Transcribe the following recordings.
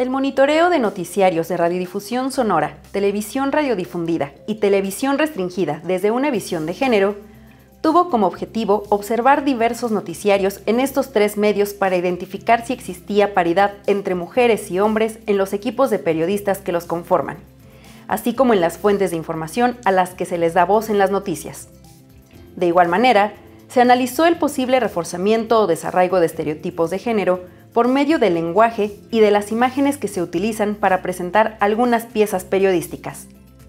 El monitoreo de noticiarios de radiodifusión sonora, televisión radiodifundida y televisión restringida desde una visión de género tuvo como objetivo observar diversos noticiarios en estos tres medios para identificar si existía paridad entre mujeres y hombres en los equipos de periodistas que los conforman, así como en las fuentes de información a las que se les da voz en las noticias. De igual manera, se analizó el posible reforzamiento o desarraigo de estereotipos de género por medio del lenguaje y de las imágenes que se utilizan para presentar algunas piezas periodísticas.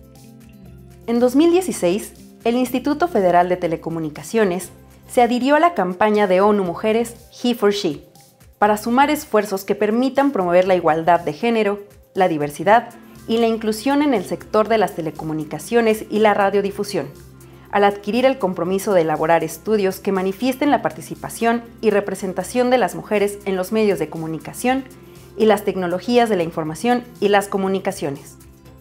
En 2016, el Instituto Federal de Telecomunicaciones se adhirió a la campaña de ONU Mujeres He for She, para sumar esfuerzos que permitan promover la igualdad de género, la diversidad y la inclusión en el sector de las telecomunicaciones y la radiodifusión, al adquirir el compromiso de elaborar estudios que manifiesten la participación y representación de las mujeres en los medios de comunicación y las tecnologías de la información y las comunicaciones.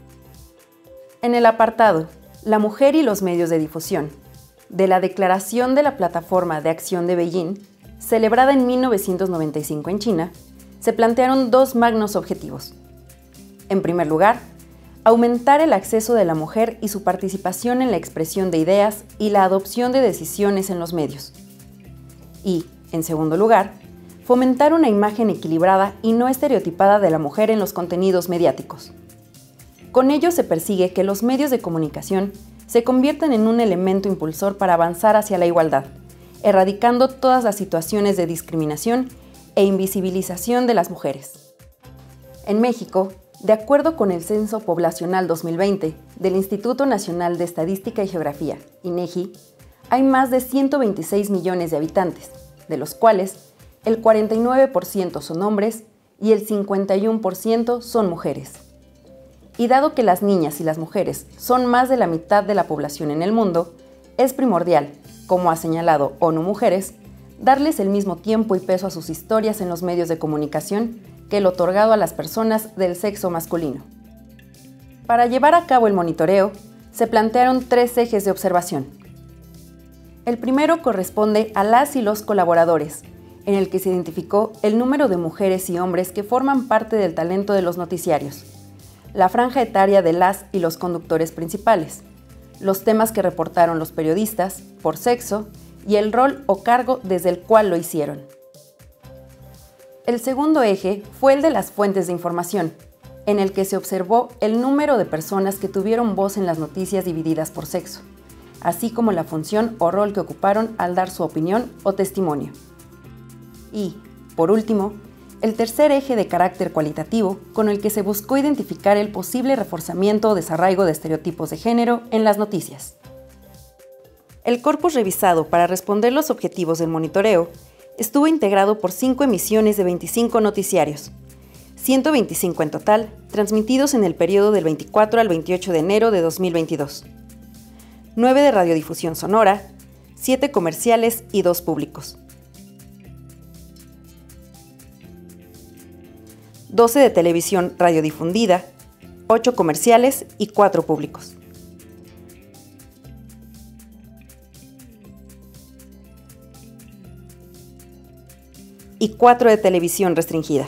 En el apartado La mujer y los medios de difusión, de la Declaración de la Plataforma de Acción de Beijing, celebrada en 1995 en China, se plantearon dos magnos objetivos. En primer lugar, aumentar el acceso de la mujer y su participación en la expresión de ideas y la adopción de decisiones en los medios. Y, en segundo lugar, fomentar una imagen equilibrada y no estereotipada de la mujer en los contenidos mediáticos. Con ello se persigue que los medios de comunicación se conviertan en un elemento impulsor para avanzar hacia la igualdad, erradicando todas las situaciones de discriminación e invisibilización de las mujeres. En México, de acuerdo con el Censo Poblacional 2020 del Instituto Nacional de Estadística y Geografía, INEGI, hay más de 126 millones de habitantes, de los cuales el 49% son hombres y el 51% son mujeres. Y dado que las niñas y las mujeres son más de la mitad de la población en el mundo, es primordial, como ha señalado ONU Mujeres, darles el mismo tiempo y peso a sus historias en los medios de comunicación que el otorgado a las personas del sexo masculino. Para llevar a cabo el monitoreo, se plantearon tres ejes de observación. El primero corresponde a las y los colaboradores, en el que se identificó el número de mujeres y hombres que forman parte del talento de los noticiarios, la franja etaria de las y los conductores principales, los temas que reportaron los periodistas, por sexo, y el rol o cargo desde el cual lo hicieron. El segundo eje fue el de las fuentes de información, en el que se observó el número de personas que tuvieron voz en las noticias divididas por sexo, así como la función o rol que ocuparon al dar su opinión o testimonio. Y, por último, el tercer eje de carácter cualitativo, con el que se buscó identificar el posible reforzamiento o desarraigo de estereotipos de género en las noticias. El corpus revisado para responder los objetivos del monitoreo estuvo integrado por 5 emisiones de 25 noticiarios, 125 en total, transmitidos en el periodo del 24 al 28 de enero de 2022. 9 de radiodifusión sonora, 7 comerciales y 2 públicos. 12 de televisión radiodifundida, 8 comerciales y 4 públicos. Y 4 de televisión restringida.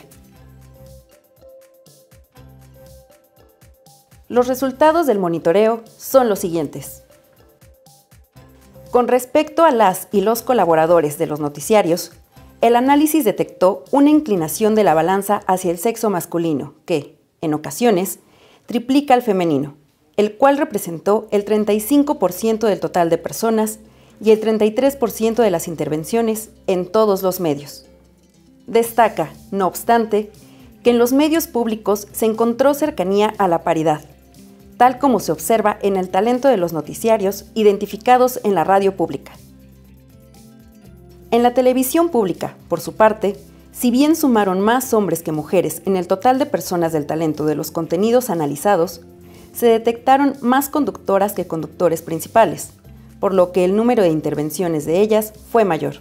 Los resultados del monitoreo son los siguientes. Con respecto a las y los colaboradores de los noticiarios, el análisis detectó una inclinación de la balanza hacia el sexo masculino que, en ocasiones, triplica al femenino, el cual representó el 35% del total de personas y el 33% de las intervenciones en todos los medios. Destaca, no obstante, que en los medios públicos se encontró cercanía a la paridad, tal como se observa en el talento de los noticiarios identificados en la radio pública. En la televisión pública, por su parte, si bien sumaron más hombres que mujeres en el total de personas del talento de los contenidos analizados, se detectaron más conductoras que conductores principales, por lo que el número de intervenciones de ellas fue mayor.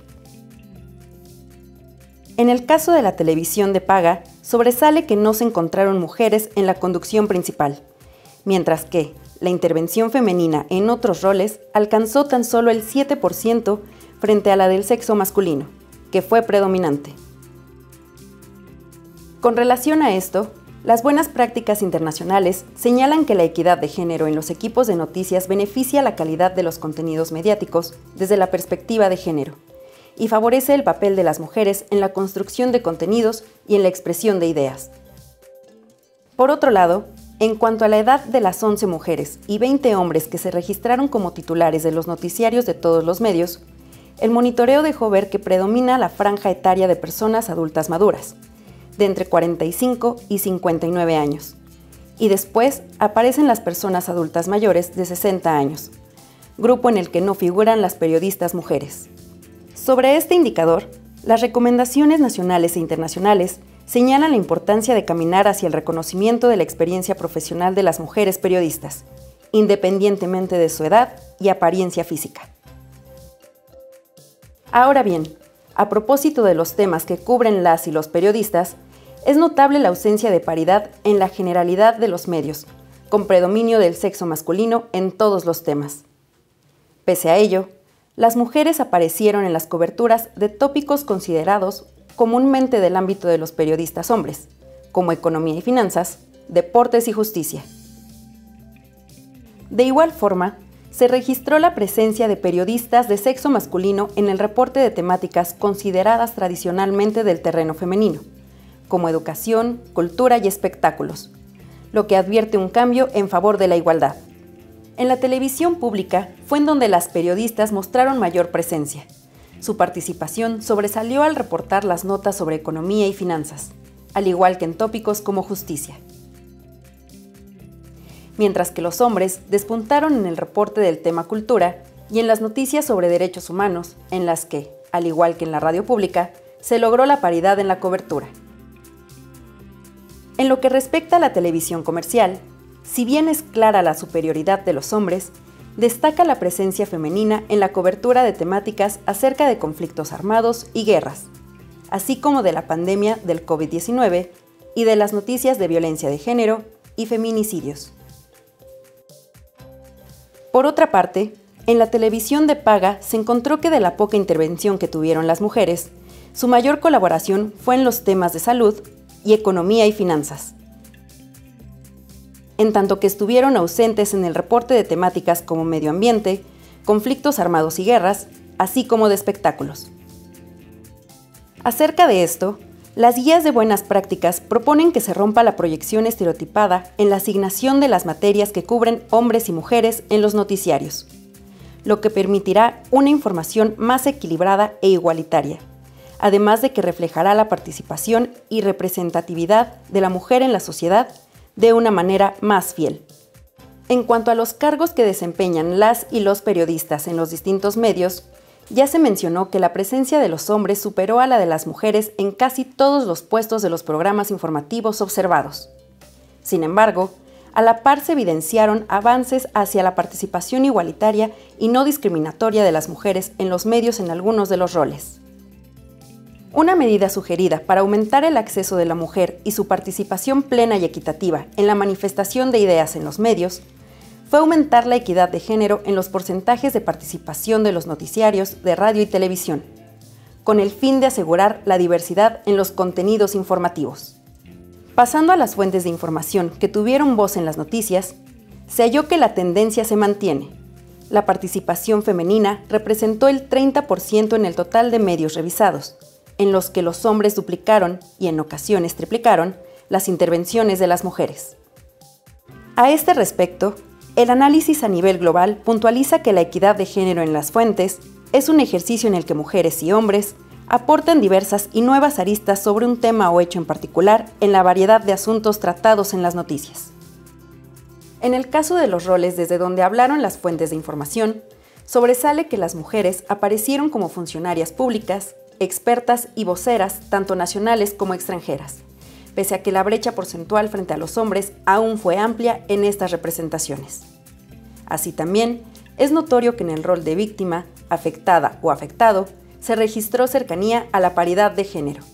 En el caso de la televisión de paga, sobresale que no se encontraron mujeres en la conducción principal, mientras que la intervención femenina en otros roles alcanzó tan solo el 7% frente a la del sexo masculino, que fue predominante. Con relación a esto, Las buenas prácticas internacionales señalan que la equidad de género en los equipos de noticias beneficia la calidad de los contenidos mediáticos desde la perspectiva de género y favorece el papel de las mujeres en la construcción de contenidos y en la expresión de ideas. Por otro lado, en cuanto a la edad de las 11 mujeres y 20 hombres que se registraron como titulares de los noticiarios de todos los medios, el monitoreo dejó ver que predomina la franja etaria de personas adultas maduras, de entre 45 y 59 años, y después aparecen las personas adultas mayores de 60 años, grupo en el que no figuran las periodistas mujeres. Sobre este indicador, las recomendaciones nacionales e internacionales señalan la importancia de caminar hacia el reconocimiento de la experiencia profesional de las mujeres periodistas, independientemente de su edad y apariencia física. Ahora bien, a propósito de los temas que cubren las y los periodistas, es notable la ausencia de paridad en la generalidad de los medios, con predominio del sexo masculino en todos los temas. Pese a ello, las mujeres aparecieron en las coberturas de tópicos considerados comúnmente del ámbito de los periodistas hombres, como economía y finanzas, deportes y justicia. De igual forma, se registró la presencia de periodistas de sexo masculino en el reporte de temáticas consideradas tradicionalmente del terreno femenino, como educación, cultura y espectáculos, lo que advierte un cambio en favor de la igualdad. En la televisión pública fue en donde las periodistas mostraron mayor presencia. Su participación sobresalió al reportar las notas sobre economía y finanzas, al igual que en tópicos como justicia. Mientras que los hombres despuntaron en el reporte del tema cultura y en las noticias sobre derechos humanos, en las que, al igual que en la radio pública, se logró la paridad en la cobertura. En lo que respecta a la televisión comercial, si bien es clara la superioridad de los hombres, destaca la presencia femenina en la cobertura de temáticas acerca de conflictos armados y guerras, así como de la pandemia del COVID-19 y de las noticias de violencia de género y feminicidios. Por otra parte, en la televisión de paga se encontró que de la poca intervención que tuvieron las mujeres, su mayor colaboración fue en los temas de salud y economía y finanzas, en tanto que estuvieron ausentes en el reporte de temáticas como medio ambiente, conflictos armados y guerras, así como de espectáculos. Acerca de esto, las guías de buenas prácticas proponen que se rompa la proyección estereotipada en la asignación de las materias que cubren hombres y mujeres en los noticiarios, lo que permitirá una información más equilibrada e igualitaria, además de que reflejará la participación y representatividad de la mujer en la sociedad de una manera más fiel. En cuanto a los cargos que desempeñan las y los periodistas en los distintos medios, ya se mencionó que la presencia de los hombres superó a la de las mujeres en casi todos los puestos de los programas informativos observados. Sin embargo, a la par se evidenciaron avances hacia la participación igualitaria y no discriminatoria de las mujeres en los medios en algunos de los roles. Una medida sugerida para aumentar el acceso de la mujer y su participación plena y equitativa en la manifestación de ideas en los medios fue aumentar la equidad de género en los porcentajes de participación de los noticiarios de radio y televisión, con el fin de asegurar la diversidad en los contenidos informativos. Pasando a las fuentes de información que tuvieron voz en las noticias, se halló que la tendencia se mantiene. La participación femenina representó el 30% en el total de medios revisados, en los que los hombres duplicaron y en ocasiones triplicaron las intervenciones de las mujeres. A este respecto, el análisis a nivel global puntualiza que la equidad de género en las fuentes es un ejercicio en el que mujeres y hombres aportan diversas y nuevas aristas sobre un tema o hecho en particular en la variedad de asuntos tratados en las noticias. En el caso de los roles desde donde hablaron las fuentes de información, sobresale que las mujeres aparecieron como funcionarias públicas, expertas y voceras tanto nacionales como extranjeras, pese a que la brecha porcentual frente a los hombres aún fue amplia en estas representaciones. Así también, es notorio que en el rol de víctima, afectada o afectado, se registró cercanía a la paridad de género.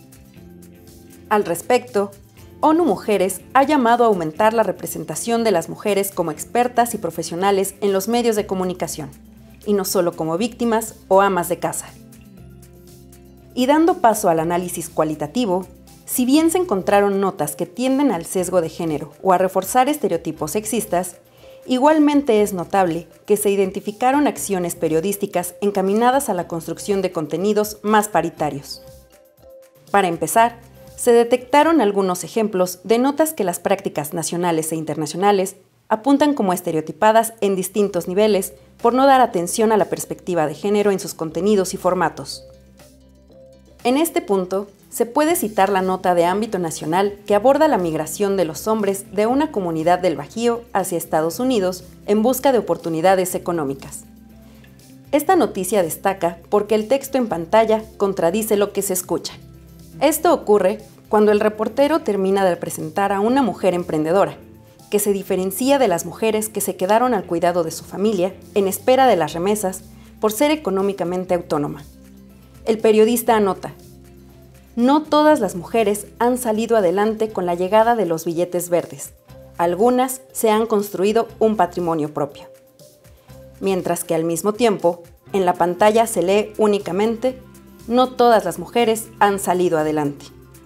Al respecto, ONU Mujeres ha llamado a aumentar la representación de las mujeres como expertas y profesionales en los medios de comunicación, y no solo como víctimas o amas de casa. Y dando paso al análisis cualitativo, Si bien se encontraron notas que tienden al sesgo de género o a reforzar estereotipos sexistas, igualmente es notable que se identificaron acciones periodísticas encaminadas a la construcción de contenidos más paritarios. Para empezar, se detectaron algunos ejemplos de notas que las prácticas nacionales e internacionales apuntan como estereotipadas en distintos niveles por no dar atención a la perspectiva de género en sus contenidos y formatos. En este punto, se puede citar la nota de ámbito nacional que aborda la migración de los hombres de una comunidad del Bajío hacia Estados Unidos en busca de oportunidades económicas. Esta noticia destaca porque el texto en pantalla contradice lo que se escucha. Esto ocurre cuando el reportero termina de presentar a una mujer emprendedora, que se diferencia de las mujeres que se quedaron al cuidado de su familia en espera de las remesas por ser económicamente autónoma. El periodista anota: no todas las mujeres han salido adelante con la llegada de los billetes verdes. Algunas se han construido un patrimonio propio. Mientras que al mismo tiempo, en la pantalla se lee únicamente: no todas las mujeres han salido adelante.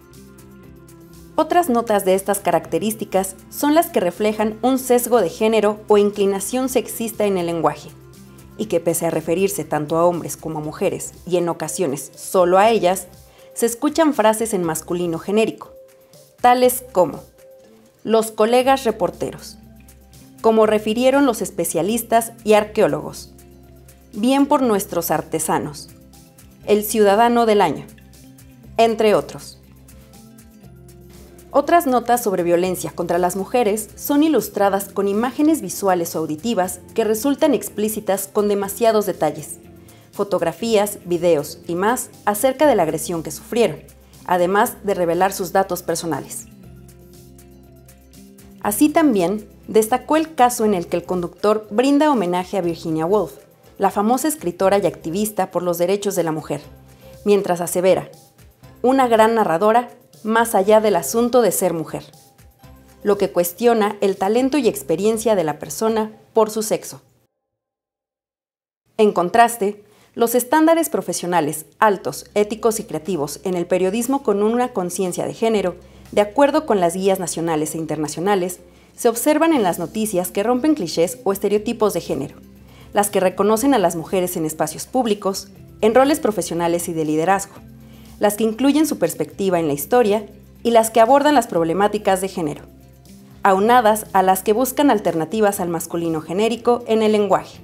Otras notas de estas características son las que reflejan un sesgo de género o inclinación sexista en el lenguaje, y que pese a referirse tanto a hombres como a mujeres, y en ocasiones solo a ellas, se escuchan frases en masculino genérico, tales como los colegas reporteros, como refirieron los especialistas y arqueólogos, bien por nuestros artesanos, el ciudadano del año, entre otros. Otras notas sobre violencia contra las mujeres son ilustradas con imágenes visuales o auditivas que resultan explícitas con demasiados detalles, fotografías, videos y más acerca de la agresión que sufrieron, además de revelar sus datos personales. Así también destacó el caso en el que el conductor brinda homenaje a Virginia Woolf, la famosa escritora y activista por los derechos de la mujer, mientras asevera: una gran narradora más allá del asunto de ser mujer, lo que cuestiona el talento y experiencia de la persona por su sexo. En contraste, los estándares profesionales altos, éticos y creativos en el periodismo con una conciencia de género, de acuerdo con las guías nacionales e internacionales, se observan en las noticias que rompen clichés o estereotipos de género, las que reconocen a las mujeres en espacios públicos, en roles profesionales y de liderazgo, las que incluyen su perspectiva en la historia y las que abordan las problemáticas de género, aunadas a las que buscan alternativas al masculino genérico en el lenguaje.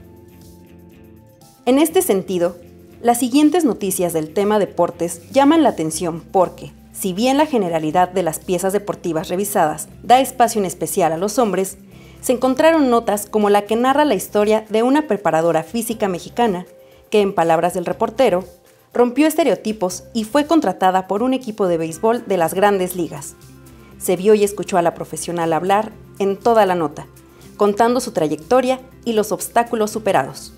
En este sentido, las siguientes noticias del tema deportes llaman la atención porque, si bien la generalidad de las piezas deportivas revisadas da espacio en especial a los hombres, se encontraron notas como la que narra la historia de una preparadora física mexicana que, en palabras del reportero, rompió estereotipos y fue contratada por un equipo de béisbol de las grandes ligas. Se vio y escuchó a la profesional hablar en toda la nota, contando su trayectoria y los obstáculos superados.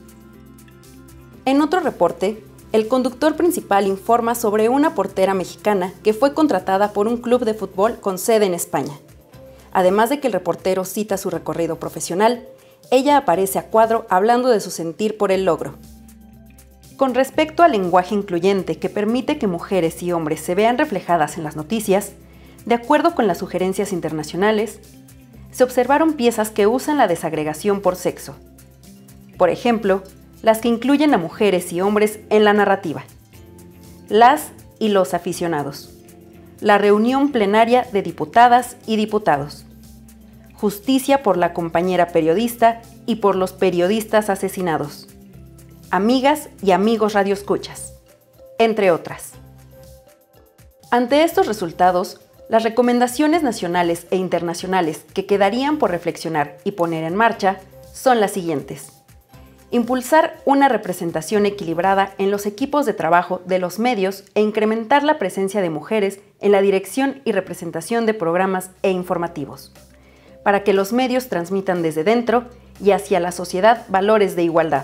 En otro reporte, el conductor principal informa sobre una portera mexicana que fue contratada por un club de fútbol con sede en España. Además de que el reportero cita su recorrido profesional, ella aparece a cuadro hablando de su sentir por el logro. Con respecto al lenguaje incluyente que permite que mujeres y hombres se vean reflejadas en las noticias, de acuerdo con las sugerencias internacionales, se observaron piezas que usan la desagregación por sexo. Por ejemplo, las que incluyen a mujeres y hombres en la narrativa. Las y los aficionados. La reunión plenaria de diputadas y diputados. Justicia por la compañera periodista y por los periodistas asesinados. Amigas y amigos radioescuchas, entre otras. Ante estos resultados, las recomendaciones nacionales e internacionales que quedarían por reflexionar y poner en marcha son las siguientes. Impulsar una representación equilibrada en los equipos de trabajo de los medios e incrementar la presencia de mujeres en la dirección y representación de programas e informativos, para que los medios transmitan desde dentro y hacia la sociedad valores de igualdad.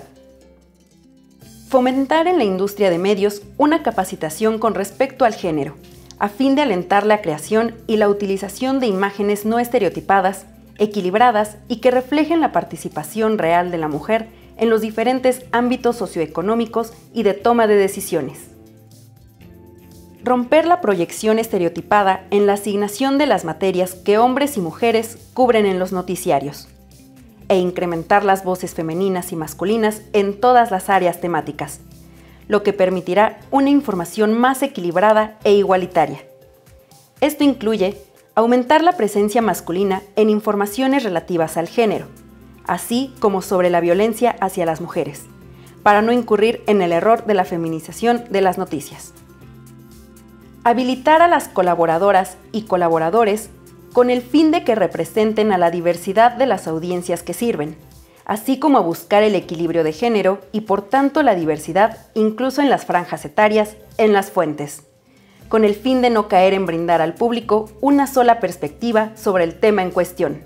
Fomentar en la industria de medios una capacitación con respecto al género, a fin de alentar la creación y la utilización de imágenes no estereotipadas, equilibradas y que reflejen la participación real de la mujer en los diferentes ámbitos socioeconómicos y de toma de decisiones. romper la proyección estereotipada en la asignación de las materias que hombres y mujeres cubren en los noticiarios, e incrementar las voces femeninas y masculinas en todas las áreas temáticas, lo que permitirá una información más equilibrada e igualitaria. Esto incluye aumentar la presencia masculina en informaciones relativas al género, así como sobre la violencia hacia las mujeres, para no incurrir en el error de la feminización de las noticias. Habilitar a las colaboradoras y colaboradores con el fin de que representen a la diversidad de las audiencias que sirven, así como a buscar el equilibrio de género y por tanto la diversidad incluso en las franjas etarias, en las fuentes, con el fin de no caer en brindar al público una sola perspectiva sobre el tema en cuestión.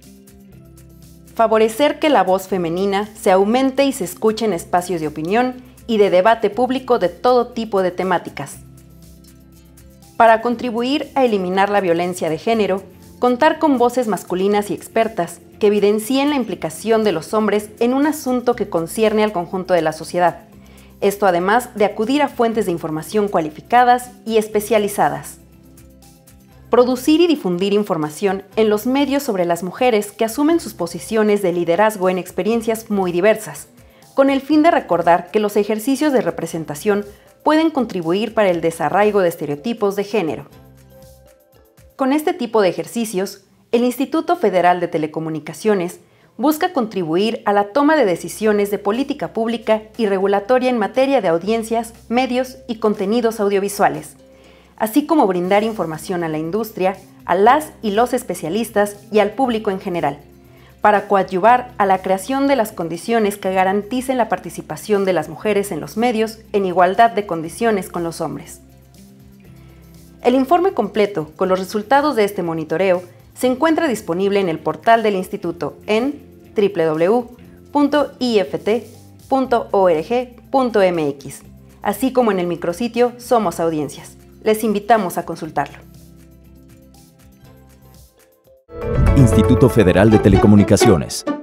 Favorecer que la voz femenina se aumente y se escuche en espacios de opinión y de debate público de todo tipo de temáticas. Para contribuir a eliminar la violencia de género, contar con voces masculinas y expertas que evidencien la implicación de los hombres en un asunto que concierne al conjunto de la sociedad. Esto además de acudir a fuentes de información cualificadas y especializadas. Producir y difundir información en los medios sobre las mujeres que asumen sus posiciones de liderazgo en experiencias muy diversas, con el fin de recordar que los ejercicios de representación pueden contribuir para el desarraigo de estereotipos de género. Con este tipo de ejercicios, el Instituto Federal de Telecomunicaciones busca contribuir a la toma de decisiones de política pública y regulatoria en materia de audiencias, medios y contenidos audiovisuales, así como brindar información a la industria, a las y los especialistas y al público en general, para coadyuvar a la creación de las condiciones que garanticen la participación de las mujeres en los medios en igualdad de condiciones con los hombres. El informe completo con los resultados de este monitoreo se encuentra disponible en el portal del Instituto en www.ift.org.mx, así como en el micrositio Somos Audiencias. Les invitamos a consultarlo. Instituto Federal de Telecomunicaciones.